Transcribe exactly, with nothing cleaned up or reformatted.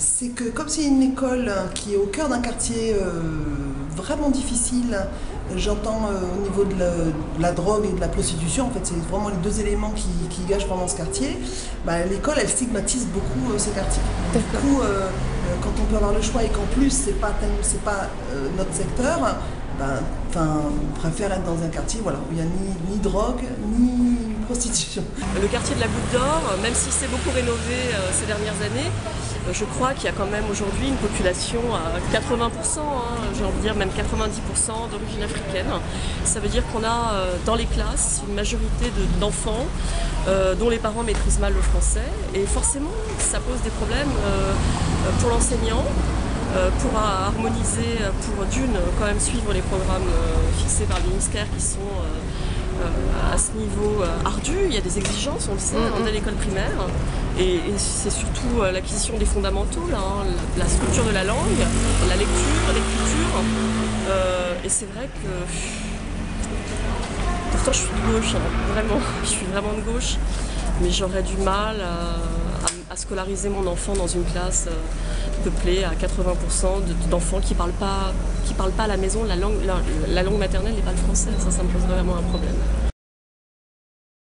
C'est que comme c'est une école qui est au cœur d'un quartier euh, vraiment difficile, j'entends euh, au niveau de la, de la drogue et de la prostitution, en fait c'est vraiment les deux éléments qui, qui gâchent vraiment ce quartier, bah, l'école elle stigmatise beaucoup euh, ce quartier. Du coup, euh, quand on peut avoir le choix et qu'en plus c'est pas, c'est pas euh, notre secteur, ben, on préfère être dans un quartier voilà, où il n'y a ni, ni drogue, ni prostitution. Le quartier de la Goutte d'Or, même s'il s'est beaucoup rénové euh, ces dernières années, euh, je crois qu'il y a quand même aujourd'hui une population à quatre-vingts pour cent, hein, j'ai envie de dire même quatre-vingt-dix pour cent d'origine africaine. Ça veut dire qu'on a euh, dans les classes une majorité d'enfants euh, dont les parents maîtrisent mal le français et forcément ça pose des problèmes euh, pour l'enseignant. Euh, pour harmoniser, pour d'une, quand même suivre les programmes euh, fixés par le ministère qui sont euh, euh, à ce niveau euh, ardu. Il y a des exigences, on le sait, mm-hmm. dès l'école primaire. Et, et c'est surtout euh, l'acquisition des fondamentaux, là, hein, la, la structure de la langue, la lecture, l'écriture. Euh, et c'est vrai que... Pourtant je suis de gauche, hein, vraiment, je suis vraiment de gauche. Mais j'aurais du mal à... à scolariser mon enfant dans une classe euh, peuplée à quatre-vingts pour cent d'enfants qui ne parlent pas, qui parlent pas à la maison la langue, la, la langue maternelle n'est pas le français. Ça, ça me pose vraiment un problème.